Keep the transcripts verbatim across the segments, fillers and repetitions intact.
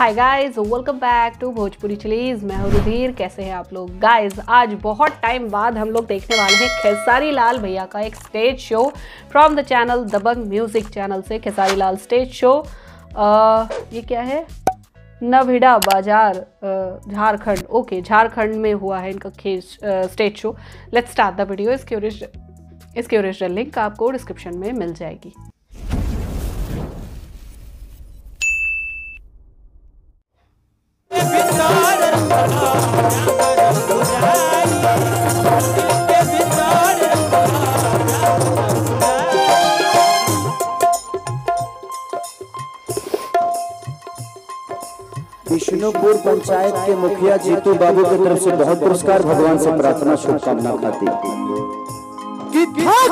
Hi guys, welcome back to Bhojpuri chillies. मैं हूँ रुधिर। कैसे हैं आप लोग गाइस? आज बहुत टाइम बाद हम लोग देखने वाले हैं खेसारी लाल भैया का एक stage show from the channel Dabangg music channel से। खेसारी लाल स्टेज शो, आ, ये क्या है, नविड़ा बाजार झारखंड। ओके, झारखंड में हुआ है इनका stage show. Let's start the video. इसकी ओरिजिनल इसकी ओरिजिनल लिंक आपको डिस्क्रिप्शन में मिल जाएगी। विष्णुपुर पंचायत के मुखिया जीतू बाबू की तरफ से बहुत पुरस्कार। भगवान से प्रार्थना शुभकामना खाती कि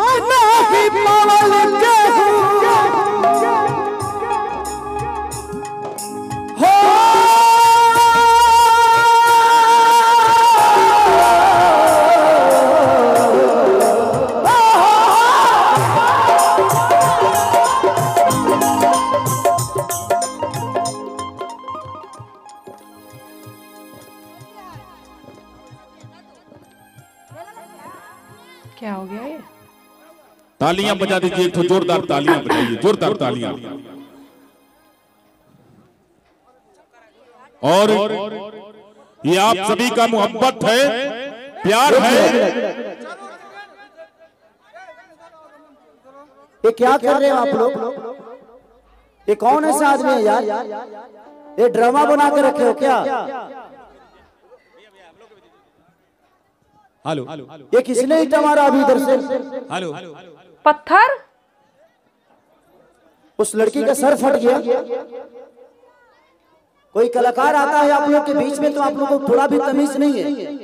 क्या हो गया ये? तालियां बजा दीजिए, एक जोरदार तालियां बजाइए, जोरदार तालियां। और ये आप सभी का मोहब्बत है, प्यार है। ये क्या कर रहे हो आप लोग? ये कौन ऐसा आदमी है यार? ये ड्रामा बना के रखे हो क्या? हेलो, ये किसने ईटा मारा अभी इधर से? हेलो, पत्थर? उस लड़की का सर फट गया। कोई कलाकार आता है आप लोग के बीच में तो आप लोगों को थोड़ा भी तमीज नहीं है।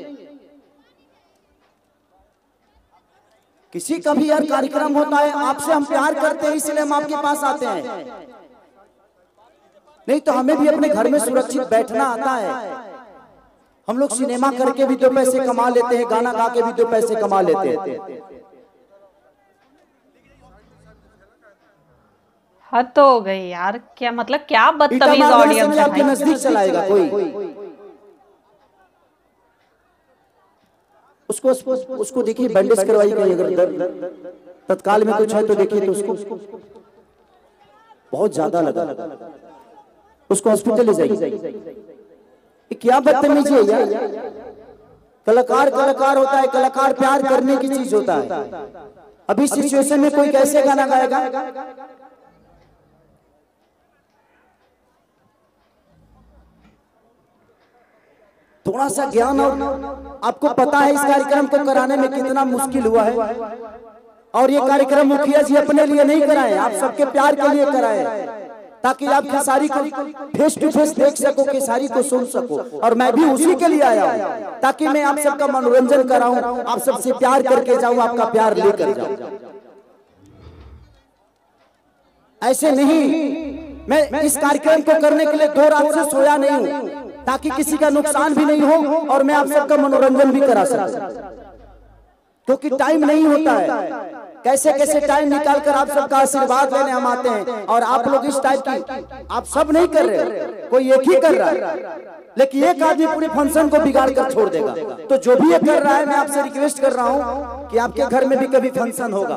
किसी का भी यार कार्यक्रम होता है, आपसे हम प्यार करते हैं इसलिए हम आपके पास आते हैं, नहीं तो हमें भी अपने घर में सुरक्षित बैठना आता है। हम लोग सिनेमा करके भी दो पैसे कमा लेते हैं, गाना गा के भी दो पैसे कमा लेते हैं। हद तो हो गई यार। क्या मतलब, क्या बदतमीज ऑडियंस है आपके नजदीक चलाएगा कोई? उसको उसको, उसको देखिए, बैंडेज करवाई गई। अगर दर्द तत्काल में कुछ है तो देखिए, तो उसको बहुत ज्यादा लगा, उसको हॉस्पिटल ले जाइए। क्या बदतमीजी है यार? कलाकार कलाकार होता है, कलाकार प्यार करने की चीज होता है। अभी सिचुएशन में कोई कैसे गाना गाएगा? थोड़ा सा ज्ञान, और आपको पता है इस कार्यक्रम को कराने में कितना मुश्किल हुआ है। और ये कार्यक्रम मुखिया जी अपने लिए नहीं कराए, आप सबके प्यार के लिए कराए, ताकि आप खेसारी को फेस टू फेस देख सको, खेसारी को सुन सको। और मैं भी उसी के लिए आया हूँ, ताकि मैं आप सबका मनोरंजन कराऊं, आप सबसे प्यार करके जाऊं, आपका प्यार लेकर जाऊं। ऐसे नहीं, मैं इस कार्यक्रम को करने के लिए दो रात से सोया नहीं हूँ, ताकि किसी का नुकसान भी नहीं हो और मैं आप सबका मनोरंजन भी करा सकूं, क्योंकि टाइम नहीं होता है। कैसे कैसे टाइम निकाल कर आप सबका आशीर्वाद लेने हम आते हैं, और आप लोग इस टाइप की आप सब नहीं कर रहे, कोई एक ही कर रहा है, लेकिन एक आदमी पूरे फंक्शन को बिगाड़ कर छोड़ देगा। तो जो भी ये कर रहा है, मैं आपसे रिक्वेस्ट कर रहा हूं कि आपके घर में भी कभी फंक्शन होगा,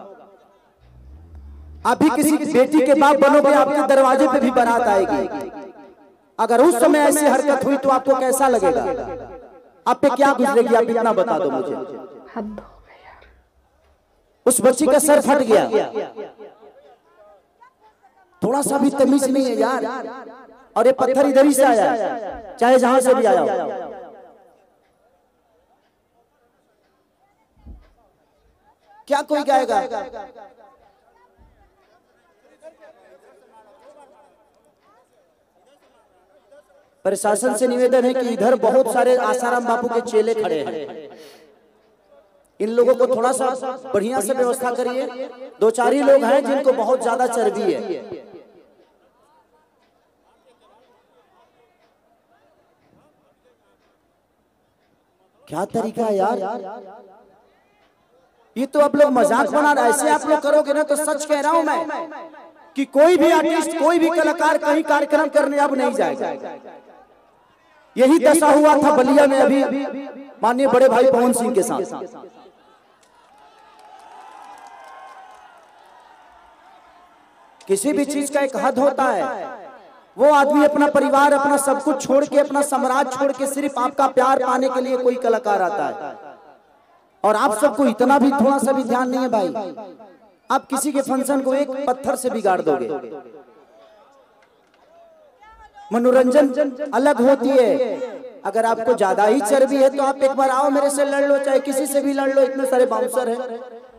आप भी किसी बेटी के बाप बनोगे, आपके दरवाजे पे भी बारात आएगी। अगर उस समय ऐसी हरकत हुई तो आपको कैसा लगेगा? आप पे क्या गुजरेगी? आप इतना बता दो मुझे। उस बच्ची का सर फट गया, थोड़ा सा भी तमीज नहीं है यार। और ये पत्थर इधर ही से आया, चाहे जहां से भी आया हो। क्या कोई गाएगा? प्रशासन से निवेदन है कि इधर बहुत सारे आसाराम बापू के चेले खड़े हैं, इन लोगों को थोड़ा सा बढ़िया से व्यवस्था करिए। दो चार ही लोग हैं जिनको बहुत ज्यादा चर्बी है। क्या तरीका है यार? ये तो आप लोग मजाक बना रहे, ऐसे आप लोग करोगे ना तो सच कह रहा हूं मैं, कि कोई भी आर्टिस्ट, कोई भी कलाकार कहीं कार्यक्रम करने अब नहीं जाएगा। यही दशा हुआ था बलिया में अभी माननीय बड़े भाई पवन सिंह के साथ। किसी भी चीज का एक हद होता है। वो आदमी अपना परिवार, अपना सब कुछ छोड़ के, अपना साम्राज्य छोड़ के सिर्फ आपका प्यार पाने के लिए कोई कलाकार आता है। और आप सबको इतना भी थोड़ा सा भी ध्यान नहीं है भाई, आप किसी के फंक्शन को एक पत्थर से बिगाड़ दोगे। मनोरंजन अलग होती है। अगर आपको ज्यादा ही चर्बी है तो आप एक बार आओ मेरे से लड़ लो, चाहे किसी से भी लड़ लो, इतने सारे बाउंसर हैं।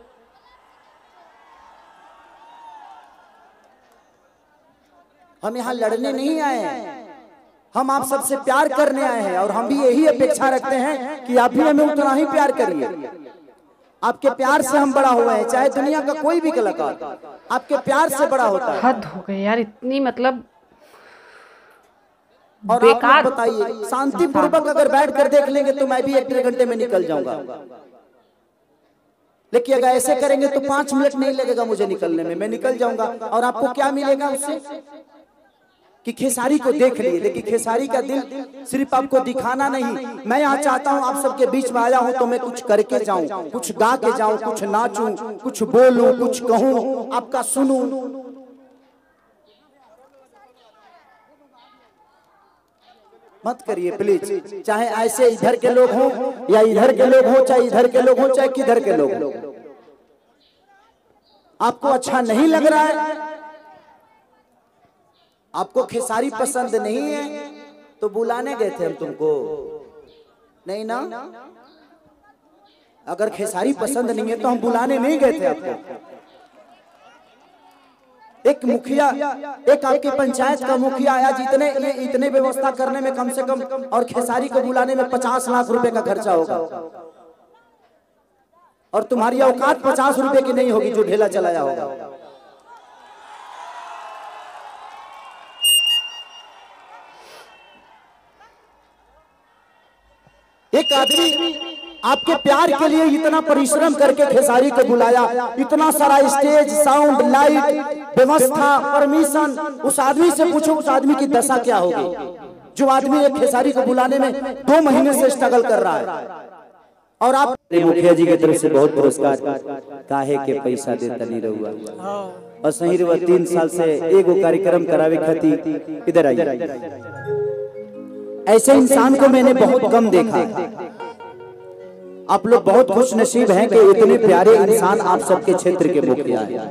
हम यहाँ लड़ने नहीं आए हैं, हम आप सबसे प्यार करने आए हैं। और हम भी यही अपेक्षा रखते हैं कि आप भी हमें उतना ही प्यार करिए। आपके प्यार से हम बड़ा हुए हैं, चाहे दुनिया का कोई भी कलाकार आपके प्यार से बड़ा होता है। हद हो गई यार, इतनी मतलब और बेकार। बताइए, शांतिपूर्वक अगर बैठ कर देख लेंगे तो मैं भी एक डेढ़ घंटे में निकल जाऊंगा, लेकिन अगर ऐसे करेंगे तो पांच मिनट नहीं लगेगा मुझे निकलने में, मैं निकल जाऊंगा। और आपको क्या मिलेगा उससे कि खेसारी को देख लिए, लेकिन खेसारी का दिल सिर्फ आपको दिखाना नहीं। मैं यहाँ चाहता हूँ आप सबके बीच में आया हूँ तो मैं कुछ करके जाऊं, कुछ गा के जाऊं, कुछ नाचूं, कुछ बोलूं, कुछ कहूं, आपका सुनूं। मत करिए प्लीज, चाहे ऐसे इधर के लोग हों या इधर के लोग हों, चाहे इधर के लोग हों चाहे किधर के लोग हों। आपको अच्छा नहीं लग रहा है, आपको खेसारी पसंद नहीं है तो बुलाने गए थे हम तुमको, नहीं ना? अगर खेसारी पसंद नहीं है तो हम बुलाने नहीं गए थे आपको। एक मुखिया, एक आपकी पंचायत का मुखिया आया, जितने ये इतने व्यवस्था करने में कम से कम और खेसारी को बुलाने में पचास लाख रुपए का खर्चा होगा, और तुम्हारी औकात पचास रुपए की नहीं होगी जो ढेला चलाया होगा। एक आदमी आपके प्यार के लिए इतना परिश्रम करके खेसारी को बुलाया, इतना सारा स्टेज, साउंड, लाइट, व्यवस्था, परमिशन। उस आदमी से पूछो उस आदमी की दशा क्या होगी जो आदमी एक खेसारी को बुलाने में दो महीने से स्ट्रगल कर रहा है। और आप मुखिया जी की तरफ से बहुत पुरस्कार, काहे के पैसा देता नहीं रहुआ, और सही रहुआ तीन साल से एगो कार्यक्रम करावे खातिर इधर आइए। ऐसे इंसान को मैंने बहुत कम देखा। आप लोग बहुत खुश नसीब हैं कि इतने प्यारे इंसान आप सबके क्षेत्र के मुखिया हैं।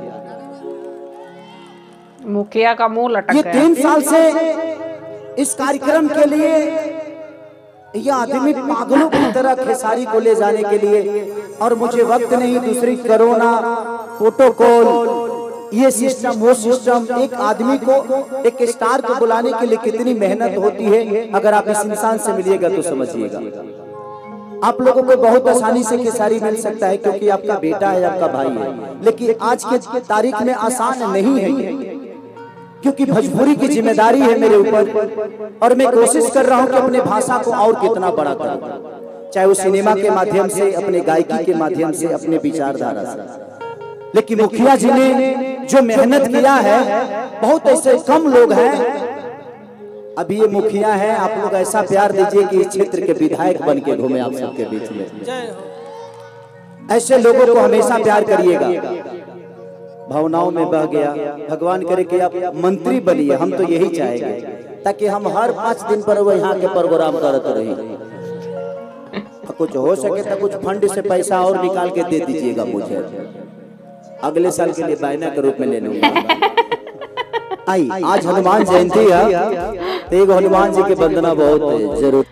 मुखिया का मुंह लटक ये गया। तीन साल से इस कार्यक्रम के लिए ये आदमी पागलों की तरह खेसारी को ले जाने के लिए, और मुझे वक्त नहीं, दूसरी कोरोना, प्रोटोकॉल, ये सिस्टम वो सिस्टम। एक आदमी को, एक स्टार को बुलाने के लिए कितनी मेहनत होती है, अगर आप इस इंसान से मिलिएगा तो समझिएगा। आप लोगों को बहुत आसानी से खेसारी मिल सकता है क्योंकि आपका बेटा है, आपका भाई है, लेकिन आज के तारीख में आसान नहीं है, क्योंकि भोजपुरी की जिम्मेदारी है मेरे ऊपर, और मैं कोशिश कर रहा हूं कि अपने भाषा को और कितना बड़ा करूं, चाहे वो सिनेमा के माध्यम से, अपने गायकी के माध्यम से, अपने विचारधारा से। लेकिन मुखिया जी ने जो मेहनत किया है, बहुत ऐसे कम लोग हैं। अभी ये मुखिया है, आप लोग ऐसा प्यार दीजिए कि इस क्षेत्र के विधायक बन के घूमे आप सबके बीच में। ऐसे लोगों को हमेशा प्यार करिएगा। भावनाओं में बह गया, भगवान करे कि आप मंत्री बनिए, हम तो यही चाहेंगे, ताकि हम हर पांच दिन पर वो यहाँ के प्रोग्राम करते रहे। कुछ हो सके तो कुछ फंड से पैसा और निकाल के दे दीजिएगा मुझे, अगले साल के लिए बायना के रूप में ले लूंगा। आई आज हनुमान जयंती है, तो एक हनुमान जी के वंदना बहुत जरूर।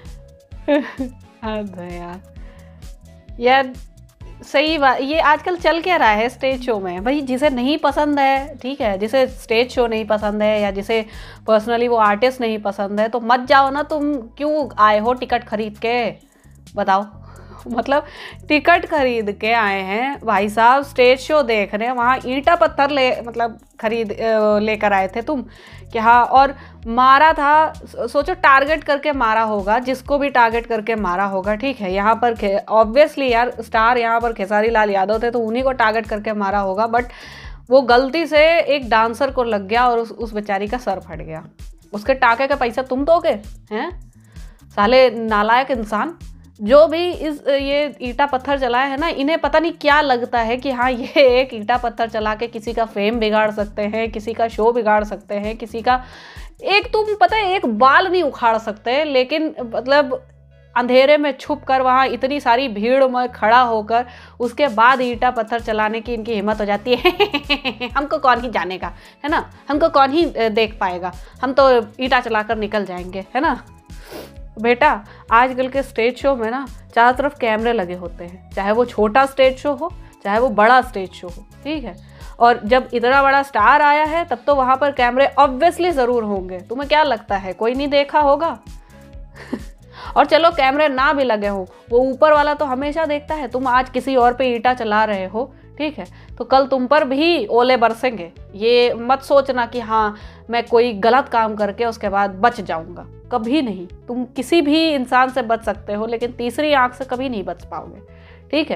यार यार सही बात। ये आजकल चल क्या रहा है स्टेज शो में, भाई जिसे नहीं पसंद है, ठीक है, जिसे स्टेज शो नहीं पसंद है या जिसे पर्सनली वो आर्टिस्ट नहीं पसंद है तो मत जाओ ना। तुम क्यों आए हो टिकट खरीद के, बताओ? मतलब टिकट खरीद के आए हैं भाई साहब स्टेज शो देखने, वहाँ ईंटा पत्थर ले मतलब खरीद लेकर आए थे तुम क्या? और मारा था, सोचो टारगेट करके मारा होगा, जिसको भी टारगेट करके मारा होगा, ठीक है। यहाँ पर ऑब्वियसली यार स्टार यहाँ पर खेसारी लाल यादव थे तो उन्हीं को टारगेट करके मारा होगा, बट वो गलती से एक डांसर को लग गया और उस उस बेचारी का सर फट गया। उसके टाके का पैसा तुम दोगे हैं? साले नालायक इंसान। जो भी इस ये ईटा पत्थर चलाए है ना, इन्हें पता नहीं क्या लगता है कि हाँ ये एक ईटा पत्थर चला के किसी का फेम बिगाड़ सकते हैं, किसी का शो बिगाड़ सकते हैं, किसी का एक तुम पता है एक बाल नहीं उखाड़ सकते, लेकिन मतलब अंधेरे में छुप कर वहाँ इतनी सारी भीड़ में खड़ा होकर उसके बाद ईटा पत्थर चलाने की इनकी हिम्मत हो जाती है। हमको कौन ही जानेगा, है ना, हमको कौन ही देख पाएगा, हम तो ईटा चलाकर निकल जाएंगे, है ना। बेटा आजकल के स्टेज शो में ना चारों तरफ कैमरे लगे होते हैं, चाहे वो छोटा स्टेज शो हो चाहे वो बड़ा स्टेज शो हो, ठीक है। और जब इतना बड़ा स्टार आया है तब तो वहाँ पर कैमरे ऑब्वियसली ज़रूर होंगे। तुम्हें क्या लगता है कोई नहीं देखा होगा? और चलो कैमरे ना भी लगे हो, वो ऊपर वाला तो हमेशा देखता है। तुम आज किसी और पे ईटा चला रहे हो, ठीक है, तो कल तुम पर भी ओले बरसेंगे। ये मत सोचना कि हाँ मैं कोई गलत काम करके उसके बाद बच जाऊंगा, कभी नहीं। तुम किसी भी इंसान से बच सकते हो लेकिन तीसरी आंख से कभी नहीं बच पाओगे, ठीक है,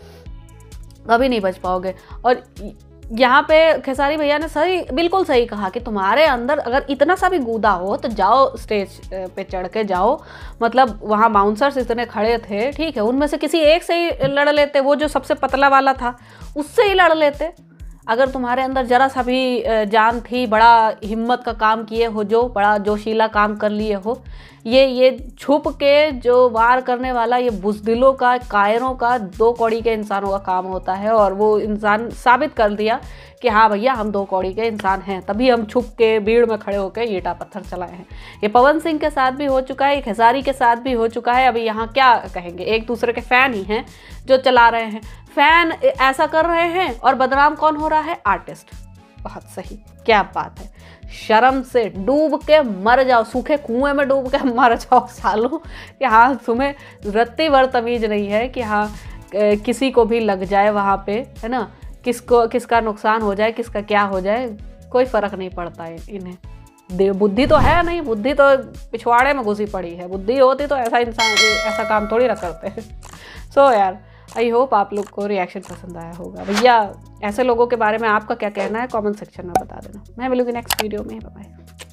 कभी नहीं बच पाओगे। और यहाँ पे खेसारी भैया ने सही बिल्कुल सही कहा कि तुम्हारे अंदर अगर इतना सा भी गूदा हो तो जाओ स्टेज पे चढ़ के जाओ। मतलब वहाँ बाउंसर्स इतने खड़े थे, ठीक है, उनमें से किसी एक से ही लड़ लेते, वो जो सबसे पतला वाला था उससे ही लड़ लेते। अगर तुम्हारे अंदर जरा सा भी जान थी, बड़ा हिम्मत का काम किए हो, जो बड़ा जोशीला काम कर लिए हो, ये ये छुप के जो वार करने वाला ये बुज़दिलों का, कायरों का, दो कौड़ी के इंसानों का काम होता है। और वो इंसान साबित कर दिया कि हाँ भैया हम दो कौड़ी के इंसान हैं, तभी हम छुप के भीड़ में खड़े होकर ईटा पत्थर चलाए हैं। ये पवन सिंह के साथ भी हो चुका है, खेसारी के साथ भी हो चुका है। अभी यहाँ क्या कहेंगे, एक दूसरे के फ़ैन ही हैं जो चला रहे हैं। फ़ैन ऐसा कर रहे हैं और बदनाम कौन हो रहा है? आर्टिस्ट। बहुत सही, क्या बात है। शर्म से डूब के मर जाओ, सूखे कुएं में डूब के मर जाओ सालों, कि हाँ तुम्हें रत्ती भर तमीज़ नहीं है कि हाँ किसी को भी लग जाए वहाँ पे, है ना, किसको किसका नुकसान हो जाए, किसका क्या हो जाए, कोई फ़र्क नहीं पड़ता है इन्हें। दे बुद्धि तो है नहीं, बुद्धि तो पिछवाड़े में घुसी पड़ी है। बुद्धि होती तो ऐसा इंसान ऐसा काम थोड़ी ना करते हैं। सो यार आई होप आप लोग को रिएक्शन पसंद आया होगा। भैया ऐसे लोगों के बारे में आपका क्या कहना है कमेंट सेक्शन में बता देना। मैं मिलूंगी नेक्स्ट वीडियो में। Bye bye.